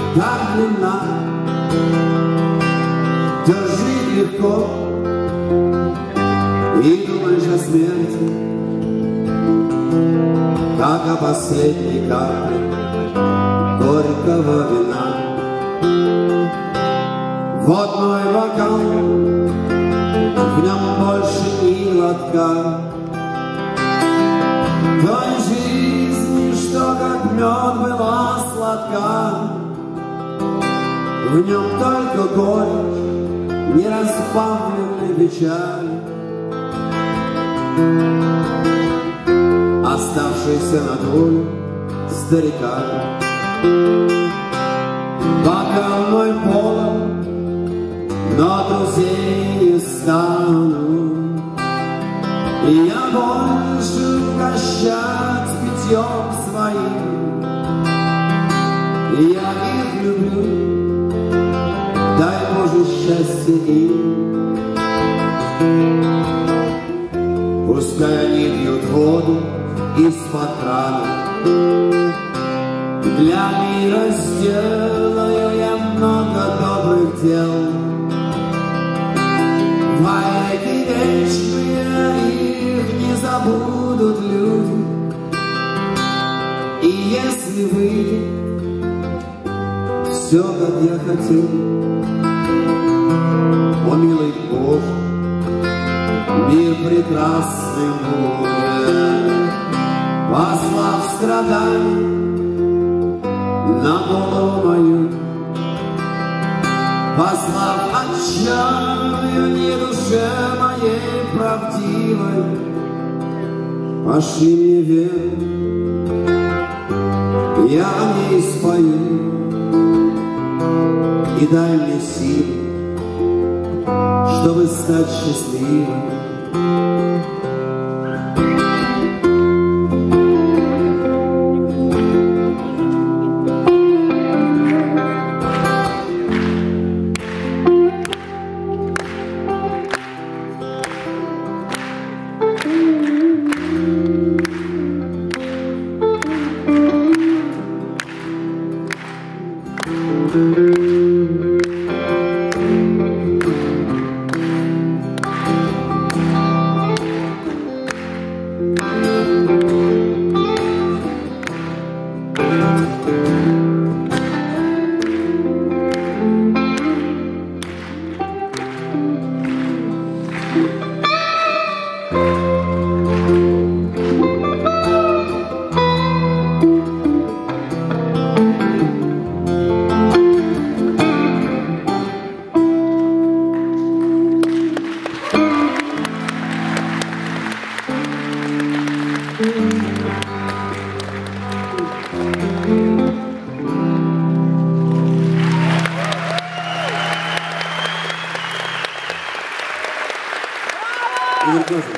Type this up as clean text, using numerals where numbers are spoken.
так длинна, держи легко и думаешь о смерти, как о последней капле горького вина. Вот мой бокал, в нем больше ни глотка той жизни, что как мед была сладка. В нем только горечь неразбавленной печали, оставшийся на долю старика. Бокал мой полон, но друзей не стану, и я больше угощать питьем своим. Я их люблю, дай Боже счастье им. Пускай они пьют воду из-под крана, для мира сделаю я много добрых дел. Войны вечные, их не забудут люди, и если выйдет все, как я хотел, о милый Боже, мир прекрасный будет, послав страданий на голову мою, послав отчаяние душе моей правдивой. Пошли мне веру, я о ней спою, и дай мне силы, чтобы стать счастливой. Игорь Козин.